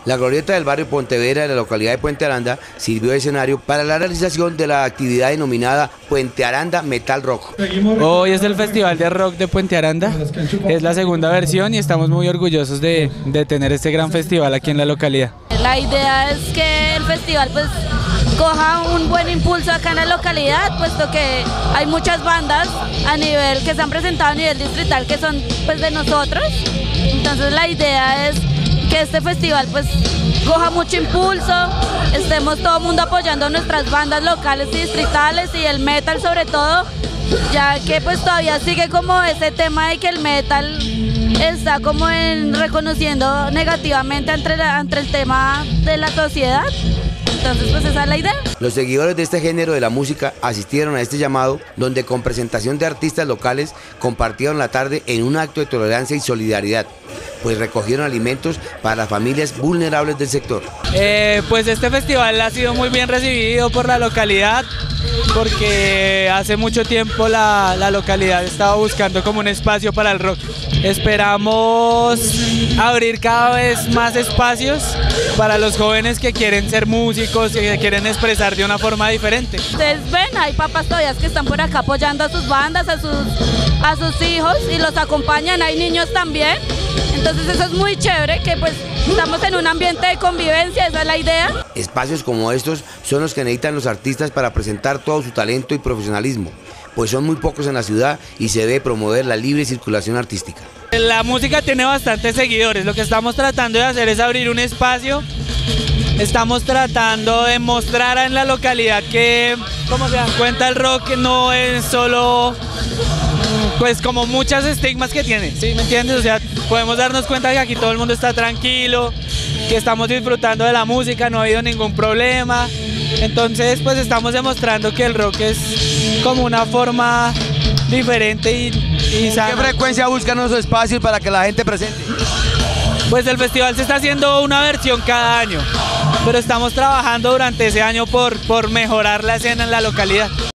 La glorieta del barrio Pontevedra de la localidad de Puente Aranda sirvió de escenario para la realización de la actividad denominada Puente Aranda Metal Rock. Hoy es el Festival de Rock de Puente Aranda, es la segunda versión y estamos muy orgullosos de tener este gran festival aquí en la localidad. La idea es que el festival pues coja un buen impulso acá en la localidad, puesto que hay muchas bandas que se han presentado a nivel distrital que son pues de nosotros. Entonces la idea es que este festival pues coja mucho impulso, estemos todo el mundo apoyando nuestras bandas locales y distritales y el metal sobre todo, ya que pues todavía sigue como ese tema de que el metal está como reconociendo negativamente ante el tema de la sociedad. Entonces pues esa es la idea. Los seguidores de este género de la música asistieron a este llamado, donde con presentación de artistas locales compartieron la tarde en un acto de tolerancia y solidaridad, pues recogieron alimentos para las familias vulnerables del sector. Pues este festival ha sido muy bien recibido por la localidad, porque hace mucho tiempo la localidad estaba buscando como un espacio para el rock. Esperamos abrir cada vez más espacios para los jóvenes que quieren ser músicos, que quieren expresar de una forma diferente. Ustedes ven, hay papás todavía que están por acá apoyando a sus bandas, a sus hijos y los acompañan, hay niños también. Entonces eso es muy chévere, que pues estamos en un ambiente de convivencia, esa es la idea. Espacios como estos son los que necesitan los artistas para presentar todo su talento y profesionalismo, pues son muy pocos en la ciudad y se debe promover la libre circulación artística. La música tiene bastantes seguidores, lo que estamos tratando de hacer es abrir un espacio, estamos tratando de mostrar en la localidad que, como se dan cuenta, el rock no es solo pues como muchas estigmas que tiene, ¿sí me entiendes? O sea, podemos darnos cuenta que aquí todo el mundo está tranquilo, que estamos disfrutando de la música, no ha habido ningún problema. Entonces pues estamos demostrando que el rock es como una forma diferente y sana. ¿Qué frecuencia buscan los espacios para que la gente presente? Pues el festival se está haciendo una versión cada año, pero estamos trabajando durante ese año por mejorar la escena en la localidad.